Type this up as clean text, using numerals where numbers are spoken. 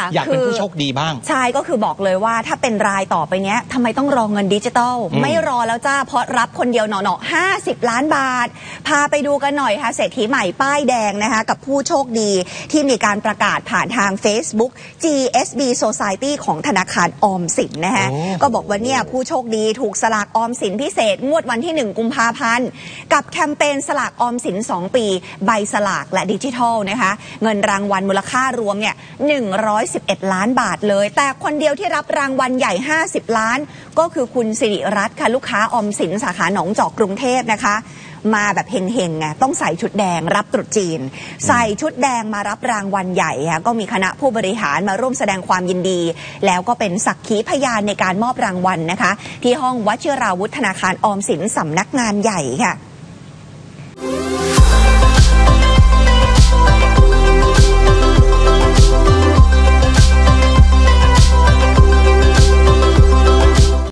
อยากเป็นผู้โชคดีบ้างใช่ก็คือบอกเลยว่าถ้าเป็นรายต่อไปเนี้ยทำไมต้องรอเงินดิจิตอลไม่รอแล้วจ้าเพราะรับคนเดียวหนอ50 ล้านบาทพาไปดูกันหน่อยค่ะเศรษฐีใหม่ป้ายแดงนะคะกับผู้โชคดีที่มีการประกาศผ่านทาง Facebook GSB Society ของธนาคารออมสินนะคะก็บอกว่าเนี่ยผู้โชคดีถูกสลากออมสินพิเศษงวดวันที่1 กุมภาพันธ์กับแคมเปญสลากออมสิน2 ปีใบสลากและดิจิทัลนะคะเงินรางวัลมูลค่ารวมเนี่ย111 ล้านบาทเลยแต่คนเดียวที่รับรางวัลใหญ่50 ล้านก็คือคุณสิริรัตน์ค่ะลูกค้าออมสินสาขาหนองจอกกรุงเทพนะคะมาแบบเฮงๆไงต้องใส่ชุดแดงรับตรุษจีนใส่ชุดแดงมารับรางวัลใหญ่ค่ะก็มีคณะผู้บริหารมาร่วมแสดงความยินดีแล้วก็เป็นสักขีพยานในการมอบรางวัลนะคะที่ห้องวชิราวุธธนาคารออมสินสำนักงานใหญ่ค่ะ